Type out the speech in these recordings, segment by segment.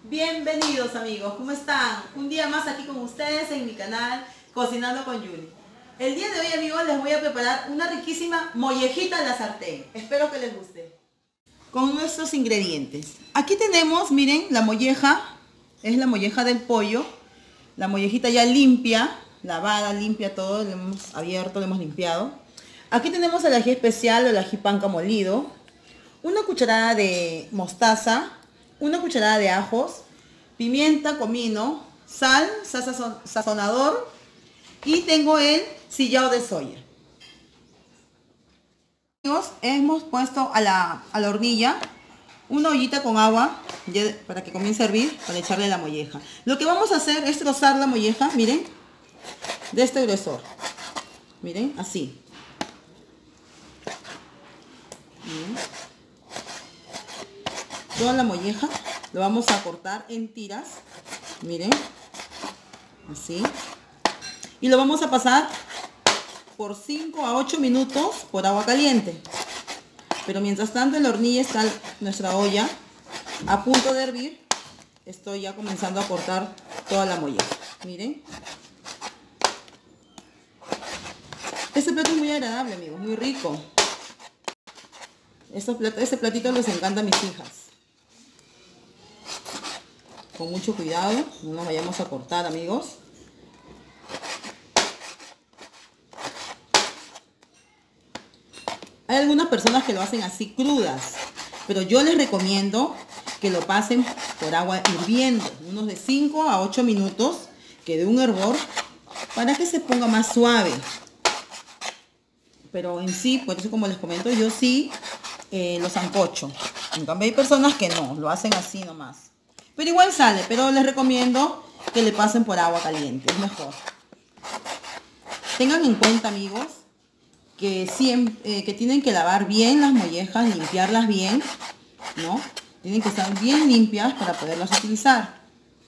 Bienvenidos amigos, ¿cómo están? Un día más aquí con ustedes en mi canal Cocinando con Yuli. El día de hoy amigos les voy a preparar una riquísima mollejita a la sartén. Espero que les guste. Con nuestros ingredientes. Aquí tenemos, miren, la molleja. Es la molleja del pollo. La mollejita ya limpia, lavada, limpia todo. Lo hemos abierto, lo hemos limpiado. Aquí tenemos el ají especial o el ají panca molido. Una cucharada de mostaza. Una cucharada de ajos, pimienta, comino, sal, sazonador y tengo el sillao de soya. Hemos puesto a la hornilla una ollita con agua para que comience a hervir, para echarle la molleja. Lo que vamos a hacer es trozar la molleja, miren, de este grosor. Miren, así. Miren. Toda la molleja lo vamos a cortar en tiras, miren, así, y lo vamos a pasar por 5 a 8 minutos por agua caliente. Pero mientras tanto en la hornilla está nuestra olla a punto de hervir. Estoy ya comenzando a cortar toda la molleja, miren. Este plato es muy agradable amigos, muy rico. Este platito les encanta a mis hijas. Con mucho cuidado, no nos vayamos a cortar amigos. Hay algunas personas que lo hacen así crudas, pero yo les recomiendo que lo pasen por agua hirviendo, unos de 5 a 8 minutos, que dé un hervor para que se ponga más suave. Pero en sí, por eso como les comento, yo sí lo sancocho. En cambio hay personas que no, lo hacen así nomás. Pero igual sale, pero les recomiendo que le pasen por agua caliente, es mejor. Tengan en cuenta, amigos, que tienen que lavar bien las mollejas, limpiarlas bien, ¿no? Tienen que estar bien limpias para poderlas utilizar.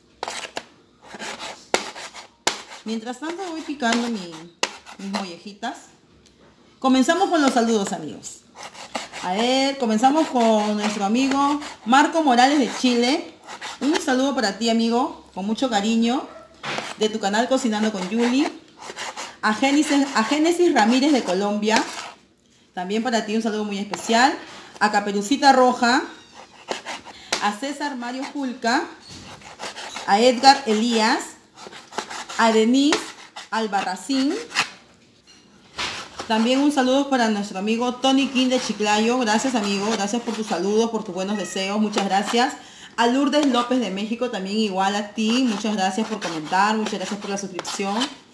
Mientras tanto voy picando mis mollejitas. Comenzamos con los saludos, amigos. A ver, comenzamos con nuestro amigo Marco Morales de Chile. Un saludo para ti, amigo, con mucho cariño, de tu canal Cocinando con Yuli. A Génesis Ramírez de Colombia, también para ti un saludo muy especial. A Caperucita Roja, a César Mario Julca, a Edgar Elías, a Denise Albarracín. También un saludo para nuestro amigo Tony King de Chiclayo. Gracias, amigo, gracias por tus saludos, por tus buenos deseos, muchas gracias. A Lourdes López de México, también igual a ti. Muchas gracias por comentar, muchas gracias por la suscripción.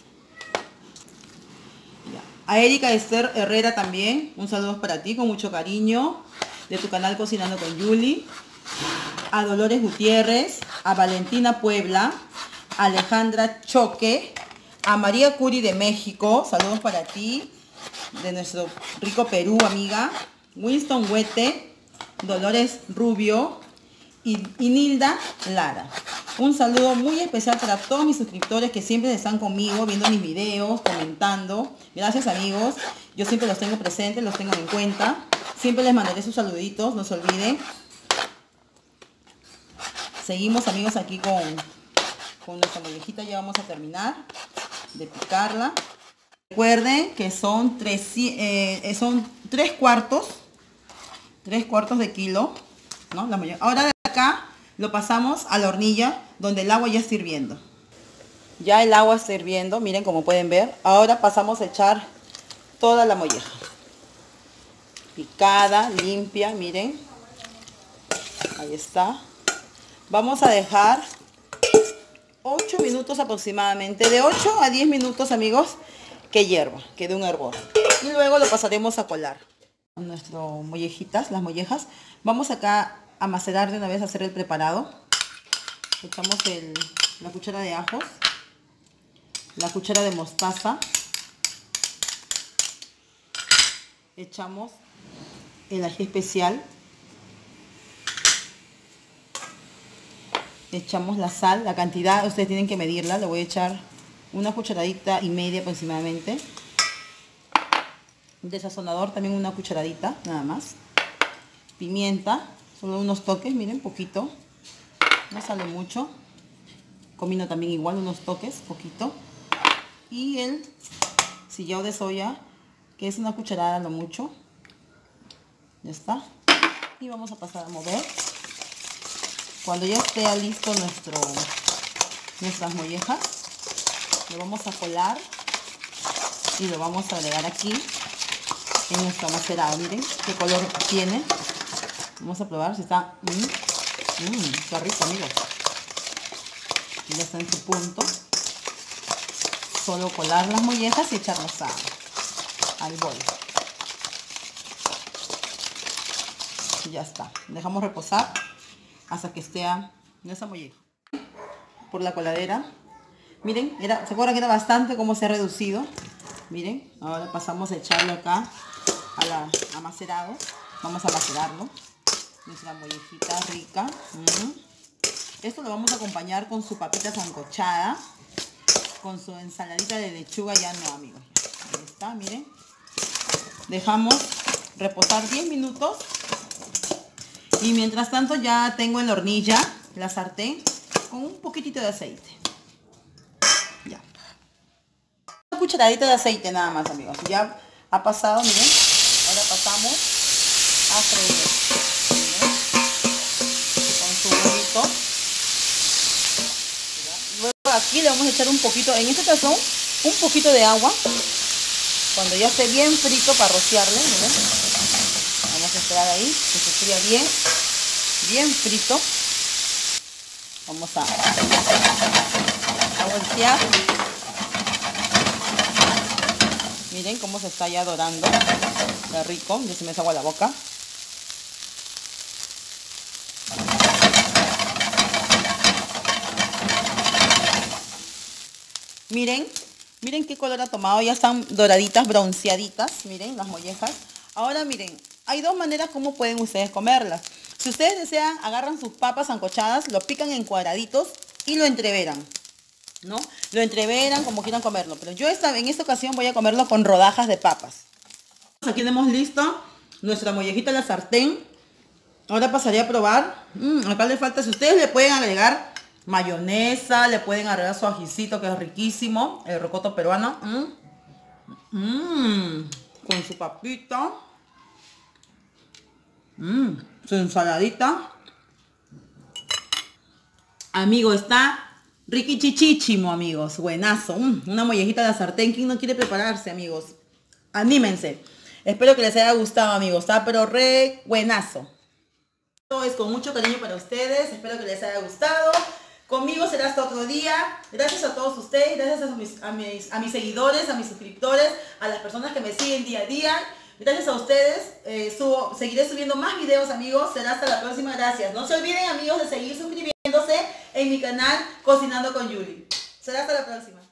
A Erika Esther Herrera también, un saludo para ti, con mucho cariño, de tu canal Cocinando con Yuli. A Dolores Gutiérrez, a Valentina Puebla, a Alejandra Choque, a María Curi de México, saludos para ti, de nuestro rico Perú, amiga. Winston Huete, Dolores Rubio, y Nilda Lara. Un saludo muy especial para todos mis suscriptores que siempre están conmigo, viendo mis videos, comentando. Gracias, amigos. Yo siempre los tengo presentes, los tengo en cuenta. Siempre les mandaré sus saluditos, no se olviden. Seguimos, amigos, aquí con nuestra mollejita. Ya vamos a terminar de picarla. Recuerden que son 3 cuartos de kilo, ¿no? La molleja. Ahora acá lo pasamos a la hornilla donde el agua ya está hirviendo. Ya el agua está hirviendo, miren como pueden ver. Ahora pasamos a echar toda la molleja. Picada, limpia, miren. Ahí está. Vamos a dejar 8 minutos aproximadamente. De 8 a 10 minutos, amigos, que hierva, que dé un hervor. Y luego lo pasaremos a colar. Nuestras mollejitas, las mollejas. Vamos acá a macerar de una vez, a hacer el preparado. Echamos la cuchara de ajos, la cuchara de mostaza, echamos el ají especial, echamos la sal, la cantidad ustedes tienen que medirla, le voy a echar una cucharadita y media aproximadamente. De sazonador también una cucharadita, nada más. Pimienta, solo unos toques, miren, poquito. No sale mucho. Combino también igual unos toques, poquito. Y el sillao de soya, que es una cucharada lo mucho. Ya está. Y vamos a pasar a mover. Cuando ya esté listo nuestras mollejas, lo vamos a colar y lo vamos a agregar aquí en nuestro macerado. Miren qué color tiene. Vamos a probar si está... está rico, amigos. Ya está en su punto. Solo colar las mollejas y echarlas al bol. Y ya está. Dejamos reposar hasta que esté nuestra molleja. Por la coladera. Miren, ¿se acuerdan que era bastante cómo se ha reducido? Miren, ahora pasamos a echarlo acá a macerado. Vamos a macerarlo. Nuestra mollejita rica. Esto lo vamos a acompañar con su papita sancochada, con su ensaladita de lechuga. Ya no, amigos. Ahí está, miren. Dejamos reposar 10 minutos. Y mientras tanto ya tengo en la hornilla la sartén con un poquitito de aceite. Ya. Una cucharadita de aceite nada más, amigos. Ya ha pasado, miren. Ahora pasamos a freír. Con su huevito. Luego aquí le vamos a echar un poquito, en este caso, un poquito de agua. Cuando ya esté bien frito para rociarle, miren. Vamos a esperar ahí que se fría bien frito. Vamos a voltear. Miren cómo se está ya dorando. Está rico, ya se me desagua la boca. Miren qué color ha tomado. Ya están doraditas, bronceaditas. Miren las mollejas. Ahora miren, hay dos maneras como pueden ustedes comerlas. Si ustedes desean, agarran sus papas sancochadas, lo pican en cuadraditos y lo entreveran, ¿no? Lo entreveran como quieran comerlo. Pero yo en esta ocasión voy a comerlo con rodajas de papas. Aquí tenemos listo nuestra mollejita en la sartén. Ahora pasaré a probar. Acá le falta, si ustedes le pueden agregar mayonesa, le pueden agregar su ajicito que es riquísimo, el rocoto peruano. Con su papita. Su ensaladita. Amigo, está riquichichichimo, amigos. Buenazo. Una mollejita de la sartén. ¿Quién no quiere prepararse, amigos? Anímense. Espero que les haya gustado, amigos. Está pero re buenazo. Todo es con mucho cariño para ustedes. Espero que les haya gustado. Conmigo será hasta otro día. Gracias a todos ustedes. Gracias a mis seguidores, a mis suscriptores, a las personas que me siguen día a día. Gracias a ustedes, seguiré subiendo más videos, amigos. Será hasta la próxima. Gracias. No se olviden, amigos, de seguir suscribiéndose en mi canal Cocinando con Julie. Será hasta la próxima.